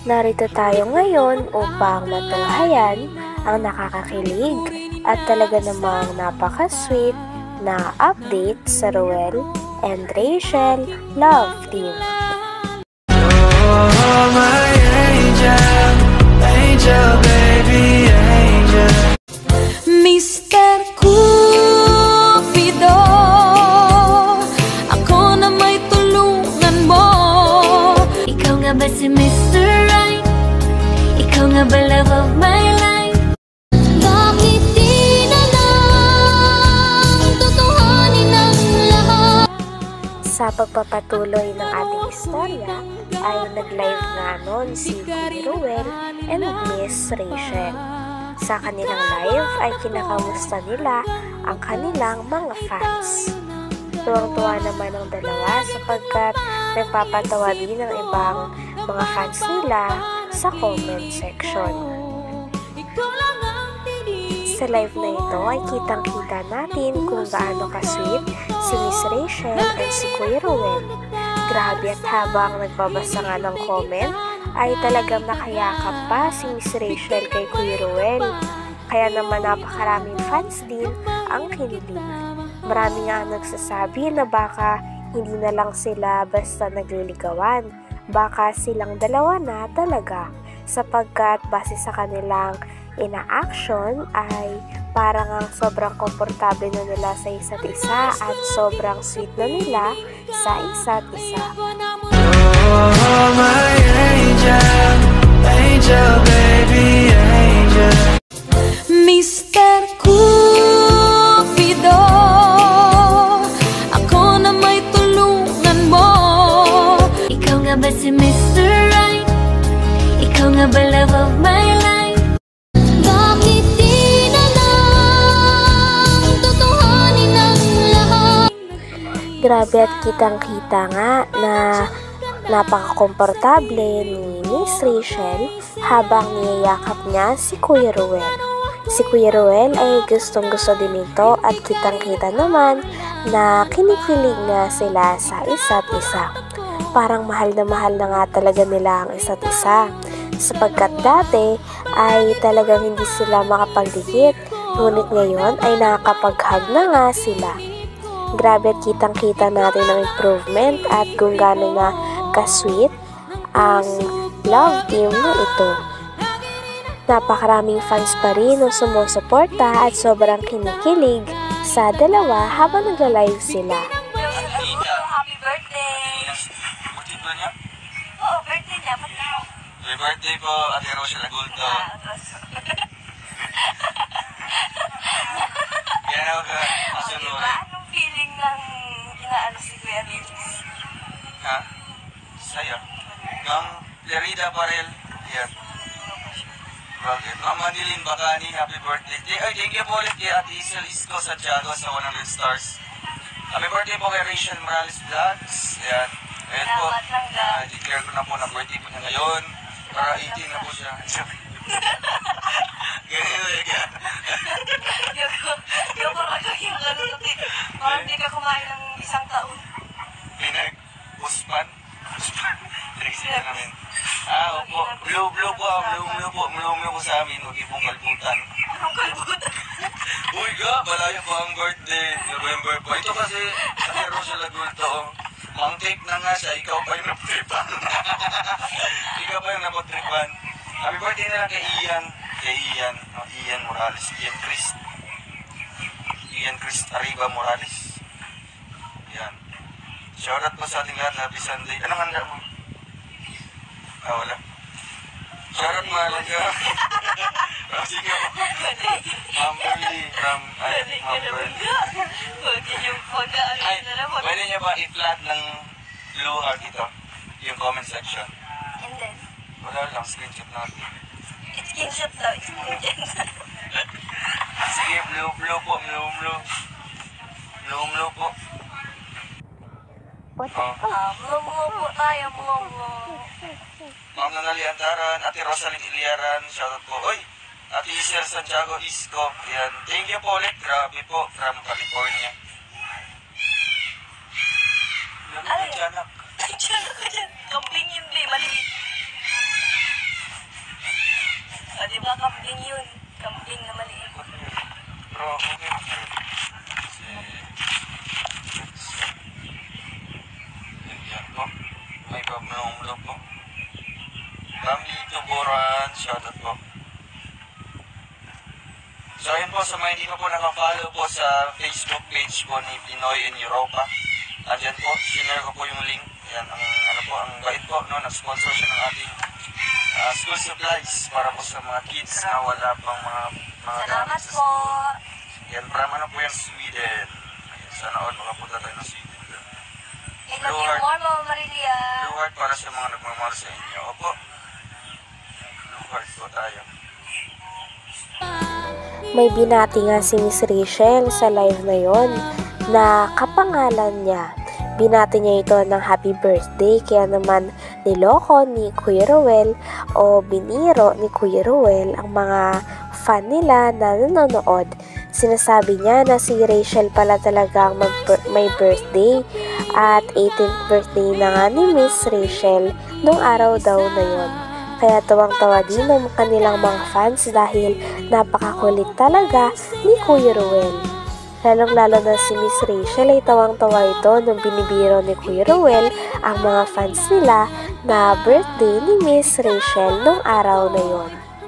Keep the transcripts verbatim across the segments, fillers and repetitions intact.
Narito tayo ngayon upang matunghayan ang nakakakilig at talaga namang napaka-sweet na update sa Ruel and Rachel Love Team. Oh, my angel, angel, baby, angel. Mister Cupido, ako na may tulungan mo. Ikaw nga ba si Mister Right? Ikaw nga ba love of my life? Bakit di na lang tutuhanin ang lahat? Sa pagpapatuloy ng ating istorya ay nag-live nga nun si Ruel and Miss Rachel. Sa kanilang live ay kinakamusta nila ang kanilang mga fans. Tuwang-tuwa naman ang dalawa sapagkat nagpapatawa din ang ibang mga fans nila sa comment section. Sa live na ito ay kitang-kita natin kung gaano ka-sweet si Miss Rachel at si Kuya Ruel. Grabe, at habang nagbabasa nga ng comment ay talagang nakayakap pa si Miss Rachel kay Kuya Ruel. Kaya naman napakaraming fans din ang kinilig. Marami nga nagsasabi na baka hindi na lang sila basta nagliligawan. Baka silang dalawa na talaga. Sapagkat base sa kanilang ina-action ay parang ang sobrang komportable na nila sa isa't isa at sobrang sweet na nila sa isa't isa. Oh, my angel, angel, baby, angel. Mister Cupido, ako na may tulungan mo. Ikaw nga ba si Mister Right? Ikaw nga ba love of my life? Bakit di na lang tutuhanin ang lahat? Grabe, at kitang-kita nga na napaka-komportable ni Miss Rachel habang niyayakap niya si Kuya Ruel. Si Kuya Ruel ay gustong-gusto din ito at kitang-kita naman na kinikilig nga sila sa isa't isa. Parang mahal na mahal na nga talaga nila ang isa't isa. Sapagkat dati ay talagang hindi sila makapagdikit, ngunit ngayon ay nakakapag-hug na nga sila. Grabe, at kitang-kita natin ang improvement at kung gaano na ka-sweet ang love team na ito. Napakaraming fans pa rin ang sumusuporta at sobrang kinikilig sa dalawa habang nagla-live sila. Happy birthday! Birthday ba niya? Oo, birthday niya. Ba't na? Happy birthday po, Ate Rachel Agulto. Yan ako ka, Oh, masunod. diba? Anong feeling ng inaano si Kuya Rilis? Ha? Saya. Ng Lerida Parel. Yan. Bakit? Ang Manilin Bacani, happy birthday. Ay, thank you po ulit kay Ate Isel Isko Santiago sa one hundred stars. Happy birthday po kay Rachel Morales Vlogs. Yan. Ayan po. Salamat lang lang. Uh, declare ko na po na birthday po niya ngayon. Para eighteen na po siya. Ganyan na yan. Yung parang yung ano natin. Parang hindi ka kumain ng isang taon. Pinag-uspan. Uspan. Pinagsita namin. Ah, opo. Blue, blue po. ah, Blue, blue po. Blue, blue po sa amin. Huwag yung pong kalbutan. Anong kalbutan? Uy ga, malayo pa ang birthday. November po. Ito kasi, sa Rachel Agulto. Mang tape na nga siya. Ikaw pa yung napotripan. Ikaw pa yung napotripan. Happy birthday na lang kay Ian. Kay Ian. No, Ian Morales. Ian Chris. Ian Chris Arriba Morales. Yan. Shoutout po sa ating lahat. Happy Sunday. Anong handa mo? Ah, wala. Shoutout mo alaga. From Sige po. Ma'am Burley from ay, Ma'am Burley. Huwag yung pag-ano Ay, na naman. pwede niya ba i-flat ng blue heart ito? Yung comment section. And then, Wala lang, screenshot natin. screenshot daw. Screenshot. Sige, blue, blue po, blue, blue. Blue, blue po. Oh. Ah, mga po tayo, mga Ma'am Nanali Antaran, Ate Rosalyn Iliaran, shoutout po. Oy, Ate Isel Santiago Isko. Yan. Thank you po ulit. Grabe po, from California. Ano Ay. yung tiyanak? Ay, tiyan ako dyan. Kambing yun, Lee. Maliit. Grabe na umulo po. Family Tuburan, shoutout po. So ayun po, sa mga hindi pa po nakafollow po sa Facebook page po ni Pinoy in Europa. Andyan po, sinare ko po yung link. Yan, ang ano po, ang bait po, no, nag-sponsor siya ng ating uh, school supplies para po sa mga kids na wala pang mga mga Salamat gamit sa po. school. Yan, from ano po yan, Sweden. Ayan, sana all makapunta tayo ng Sweden. I love you more, Mama Marilia. Blue heart para sa mga nagmamahal sa inyo. Opo. Blue heart po tayo. May binati nga si Miss Rachel sa live na yon na kapangalan niya. Binati niya ito ng happy birthday, kaya naman niloko ni Kuya Ruel o biniro ni Kuya Ruel ang mga fan nila na nanonood. Sinasabi niya na si Rachel pala talagang mag- may birthday at eighteenth birthday na nga ni Miss Rachel nung araw daw na yon. Kaya tawang-tawa din ng kanilang mga fans dahil napakakulit talaga ni Kuya Ruel. Lalong-lalo na si Miss Rachel ay tawang-tawa ito nung binibiro ni Kuya Ruel ang mga fans nila na birthday ni Miss Rachel nung araw na yon.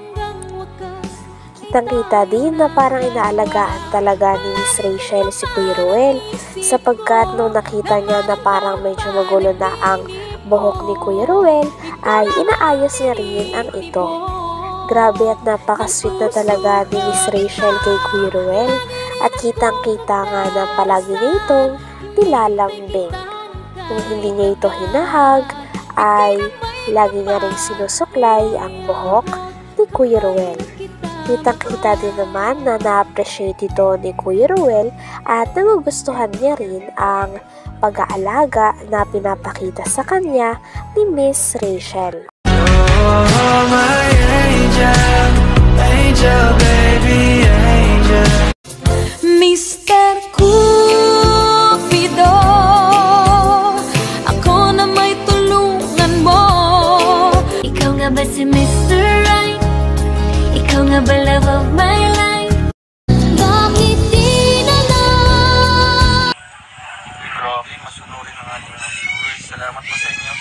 Kitang-kita din na parang inaalagaan talaga ni Miss Rachel si Kuya Ruel sapagkat nung nakita niya na parang medyo magulo na ang buhok ni Kuya Ruel ay inaayos niya rin ang ito. Grabe at napaka-sweet na talaga ni Miss Rachel kay Kuya Ruel at kitang-kita nga na palagi niya itong nilalambing. Kung hindi niya ito hinahag ay lagi niya rin sinusuklay ang buhok ni Kuya Ruel. Kitang-kita din naman na na-appreciate ito ni Kuya Ruel at nagugustuhan niya rin ang pag-aalaga na pinapakita sa kanya ni Miss Rachel. Oh, my angel, angel, baby, angel. Mister Cupido, ako na may tulungan mo. Ikaw nga ba si Mister Right? Ikaw nga ba love of my life? Bakit di na lang? Uy, grabe, masunurin ang ating mga viewers. Salamat po sa inyo.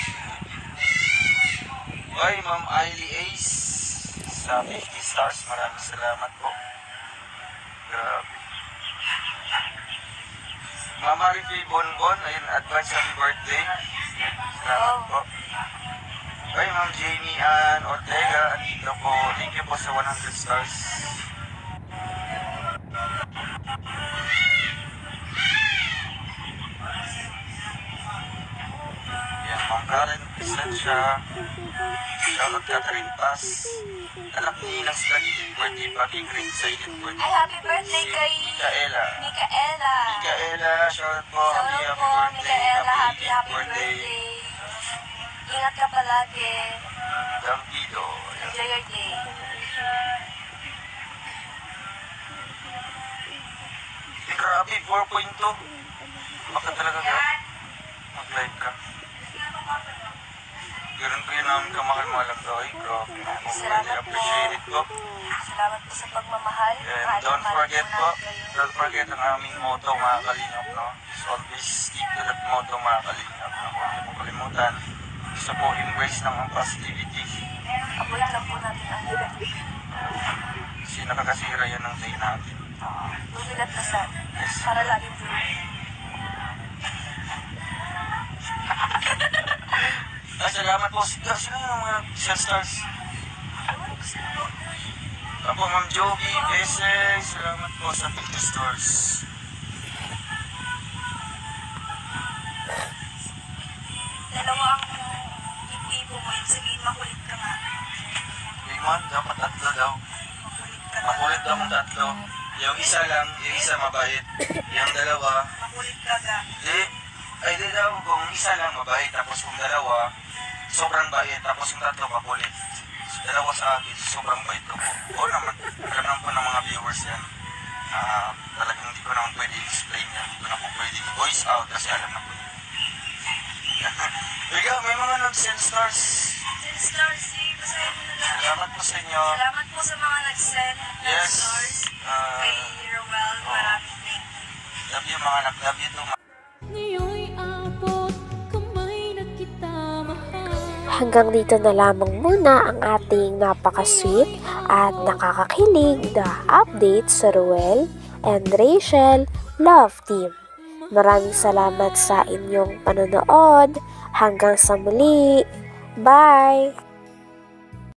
Ay, Ma'am Ailey Ace sa fifty stars. Maraming salamat po. Grabe. Mama Ricky Bonbon, ayun, advance happy birthday. Salamat po. Ay, Ma'am Jamie Ann Ortega, andito po. Thank you po sa one hundred stars. Yan, Ma'am Karen Plasencia. Shoutout Catherine Paz. Anak ni Inang Slagit, birthday pa kay Green Silent birthday. Ay, happy birthday Si kay Micaela. Micaela. Micaela, shoutout po. Happy, Shoutout happy po, birthday. Micaela. Happy, eighteenth happy birthday. Ingat ka palagi. Dampido. Ayan. Enjoy your day. Eh, grabe, four point two. Baka talaga ka. Mag-live ka. Ganun ko yun namin kamahal-mahal ang gawin. Grabe. Salamat I appreciate it po. Salamat po sa pagmamahal. And Mahal don't na mahal forget po po, namin kayo. don't forget ang aming motto, mga kalingap, no? Just always stick to that motto, mga kalingap. No? Huwag niyo pong kalimutan. Gusto po, embrace ng ang positivity. Avoid lang po natin ang negative. Kasi nakakasira yan ng day natin. Bumilat na sa Yes. para laging blue. Ah, salamat po. Sino sino yung mga shell stars? Apo, Ma'am Joby, Bese, salamat po sa fifty stars. Dalawa ang ipo mo. Ibig sabihin, makulit ka nga. Limon, dapat tatlo daw. Makulit ka nga. Makulit daw ang tatlo. Yung isa lang, yung isa mabait. Yung dalawa, Makulit ka nga. di, ay di daw, kung isa lang mabait, tapos kung dalawa, sobrang bait, tapos yung tatlo makulit. So, dalawa sa akin, sobrang bait ko po. Oo naman, alam naman po ng mga viewers yan. Ah, talagang hindi ko naman pwede explain yan. Hindi ko na po pwede voice out kasi alam na po yun. Ikaw, may mga nag-send stars. Ten stars, si basahin mo na lang. Salamat po sa inyo. Salamat po sa mga nag-send ng Yes. stars. Ah, Kay Rowell, maraming thank you. love you mga anak, love you too. Ngayon'y abot kamay na kita mahal. hanggang dito na lamang muna ang ating napaka-sweet at nakakakilig na update sa Ruel and Rachel Love Team. Maraming salamat sa inyong panonood. Hanggang sa muli. Bye!